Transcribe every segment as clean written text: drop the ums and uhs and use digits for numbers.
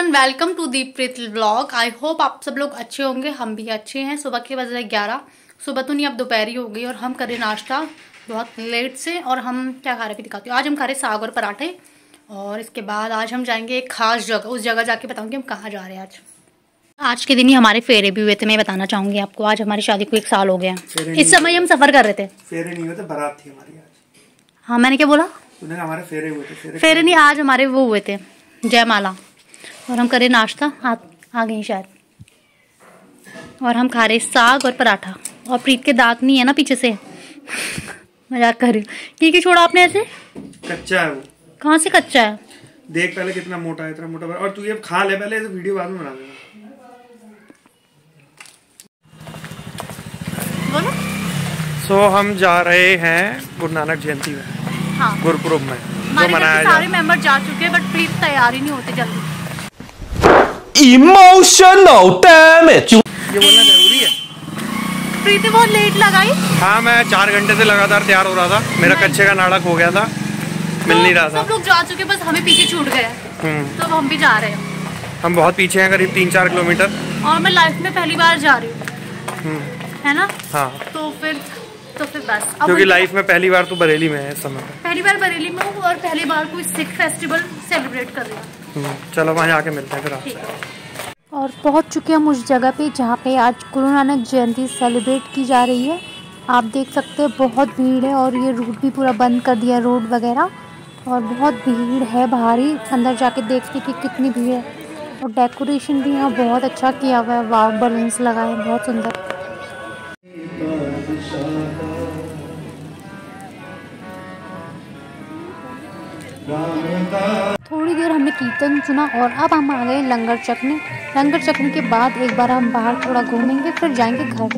Everyone, welcome to Deeppreet vlog. I hope आप सब लोग अच्छे होंगे, हम भी अच्छे हैं। सुबह के बजे 11, सुबह तो नहीं अब दोपहरी हो गई और हम करें नाश्ता बहुत लेट से। और हम क्या खा रहे भी दिखाती हूँ। आज हम खा रहे साग और पराठे और इसके बाद आज हम जाएंगे एक खास जगह, उस जगह जाके बताऊँगी हम कहाँ जा रहे हैं। आज के दिन ही हमारे फेरे भी हुए थे, मैं बताना चाहूँगी आपको। आज हमारी शादी को 1 साल हो गया। इस समय हम सफ़र कर रहे थे। फेरे नहीं होते, बारात थी हमारी आज। हाँ, मैंने क्या बोला? तूने हमारे फेरे हुए थे। फेरे नहीं, आज हमारे वो हुए थे, जयमाला। और हम करें नाश्ता, आ गई शायद। और हम खा रहे साग और पराठा। और प्रीत के दांत नहीं है ना पीछे से। मजाक कर रही हूँ। ठीक है, छोड़ा आपने ऐसे। कच्चा है वो। कहाँ से कच्चा है? देख पहले कितना मोटा है, इतना मोटा। और तू ये खा ले पहले, तो वीडियो बाद में बना देना। बोलो। सो हम जा रहे हैं गुरु नानक जयंती में। हाँ, गुरुपुरब में जो मनाया सारे मेंबर जा चुके हैं, बट प्रीत तैयार ही नहीं होते जल्दी। Emotional damage. ये बोलना जरूरी है। प्रीति बहुत लेट लगाई। हाँ, मैं 4 घंटे से लगातार तैयार हो रहा था। मेरा कच्चे का नाटक हो गया था, मिल नहीं रहा था। सब लोग जा चुके, बस हमें पीछे छूट गए। तो हम भी जा रहे हैं। हम बहुत पीछे हैं, करीब 3-4 किलोमीटर। और मैं लाइफ में पहली बार जा रही हूँ, है ना? हाँ, तो फिर बस। क्योंकि लाइफ में पहली बार तो बरेली में है इस समय। पहली बार बरेली में हूँ और पहली बार कोई सिख फेस्टिवल सेलिब्रेट कर रही हूँ। चलो वहाँ जाके मिलते हैं फिर आपसे। और पहुंच चुके हैं हम उस जगह पे जहाँ पे आज गुरु नानक जयंती सेलिब्रेट की जा रही है। आप देख सकते हैं बहुत भीड़ है और ये रूट भी पूरा बंद कर दिया, रोड वगैरह। और बहुत भीड़ है बाहर ही। अंदर जाके देखते कि कितनी भीड़ है। और डेकोरेशन भी यहाँ बहुत अच्छा किया हुआ है। वाव, बलून्स लगाए हैं, बहुत सुंदर। थोड़ी देर हमने कीर्तन सुना और अब हम आ गए लंगर चखने। लंगर चखने के बाद एक बार हम बाहर थोड़ा घूमेंगे, फिर जाएंगे घर।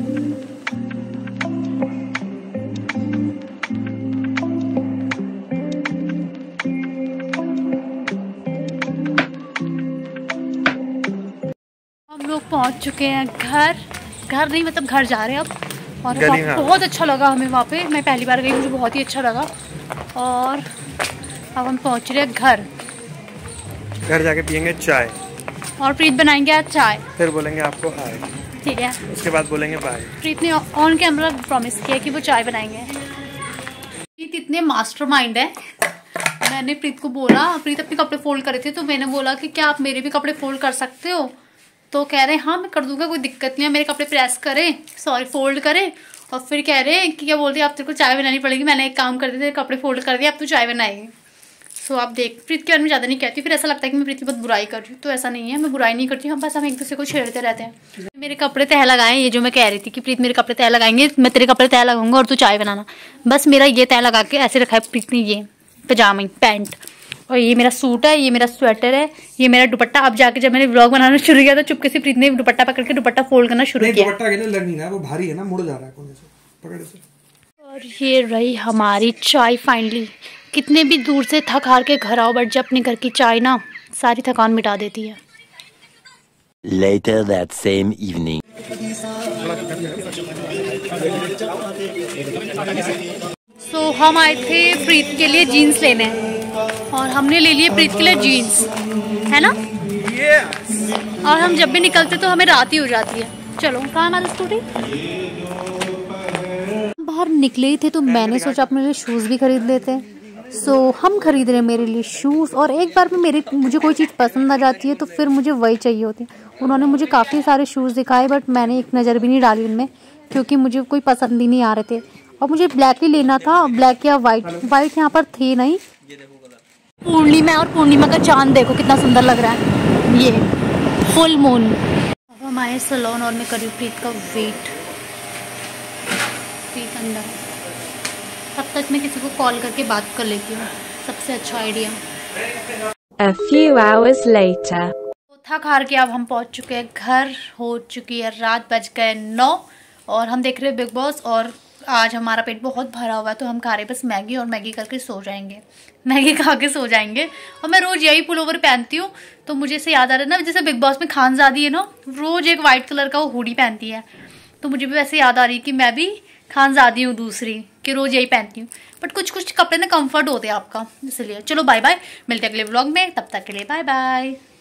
हम लोग पहुंच चुके हैं घर नहीं, मतलब घर जा रहे हैं अब। और बहुत अच्छा लगा हमें वहाँ पे। मैं पहली बार गई, मुझे बहुत ही अच्छा लगा। और अब हम पहुंच रहे हैं घर जाके पियेंगे चाय और प्रीत बनाएंगे आज चाय। फिर बोलेंगे आपको हाय, ठीक है? उसके बाद बोलेंगे बाय। प्रीत ने ऑन कैमरा प्रॉमिस किया कि वो चाय बनाएंगे। प्रीत इतने मास्टरमाइंड है। मैंने प्रीत को बोला, प्रीत अपने कपड़े फोल्ड करे थे, तो मैंने बोला कि क्या आप मेरे भी कपड़े फोल्ड कर सकते हो? तो कह रहे हैं हाँ मैं कर दूंगा, कोई दिक्कत नहीं है। मेरे कपड़े प्रेस करें, सॉरी फोल्ड करें। और फिर कह रहे हैं कि क्या बोलते हैं, आप तेरे को चाय बनानी पड़ेगी। मैंने एक काम कर दिया, कपड़े फोल्ड कर दिया, अब तू चाय बनाएगी। सो आप देख, प्रीत के बारे में ज़्यादा नहीं कहती, फिर ऐसा लगता है कि मैं प्रीत की बहुत बुराई कर रही हूँ। तो ऐसा नहीं है, मैं बुराई नहीं करती हूँ। बस हम एक दूसरे को छेड़ते रहते हैं। मेरे कपड़े तह लगाएं, ये जो मैं कह रही थी कि प्रीत मेरे कपड़े तह लगाएंगे, मैं तेरे कपड़े तह लगाऊंगा और तू चाय बनाना। बस मेरा ये तह लगा के ऐसे रखा है प्रीत ने, ये पजामा पैंट। और ये मेरा सूट है, ये मेरा स्वेटर है, ये मेरा दुपट्टा। अब जाके जब मैंने व्लॉग बनाना शुरू किया तो चुपके से प्रीत ने दुपट्टा पकड़ के दुपट्टा फोल्ड करना शुरू किया। दुपट्टा के लिए लग नहीं रहा, वो भारी है ना, मुड़ जा रहा है कोने से, पकड़ से। और ये रही हमारी चाय फाइनली। कितने भी दूर से थक हार के घर आओ, बट जब अपने घर की चाय ना सारी थकान मिटा देती है। Later that same evening. सो हम आए थे प्रीत के लिए जीन्स लेने और हमने ले लिए प्रीत के लिए जीन्स, है ना? और हम जब भी निकलते तो हमें रात ही हो जाती है। चलो, कहाँ हमारी स्कूटी? बाहर निकले ही थे तो मैंने सोचा अपने लिए शूज़ भी खरीद लेते हैं। सो हम खरीद रहे हैं मेरे लिए शूज़। और एक बार में मुझे कोई चीज़ पसंद आ जाती है तो फिर मुझे वही चाहिए होती है। उन्होंने मुझे काफ़ी सारे शूज़ दिखाए, बट मैंने एक नज़र भी नहीं डाली उनमें, क्योंकि मुझे कोई पसंद ही नहीं आ रहे थे। और मुझे ब्लैक ही लेना था, ब्लैक या वाइट यहाँ पर थे नहीं। पूर्णिमा, और पूर्णिमा का चांद देखो कितना सुंदर लग रहा है, ये फुल मून। अब हम आए सलोन और मैं करी प्रीत का वेट। प्रीत अंदर, तब तक मैं किसी को कॉल करके बात कर लेती हूँ, सबसे अच्छा idea. A few hours later. थक हार के अब हम पहुँच चुके हैं घर। हो चुकी है रात, बज गए 9 और हम देख रहे हैं बिग बॉस। और आज हमारा पेट बहुत भरा हुआ है तो हम खा रहे बस मैगी, और मैगी करके सो जाएंगे। मैगी खा के सो जाएंगे। और मैं रोज़ यही पुलोवर पहनती हूँ, तो मुझे से याद आ रहा है ना, जैसे बिग बॉस में खानजादी है ना, रोज़ एक वाइट कलर का वो हुडी पहनती है। तो मुझे भी वैसे याद आ रही है कि मैं भी खानजादी हूँ दूसरी, कि रोज़ यही पहनती हूँ। बट कुछ कुछ कपड़े ना कंफर्ट होते हैं आपका, इसलिए। चलो बाय बाय, मिलते हैं अगले व्लॉग में, तब तक के लिए बाय बाय।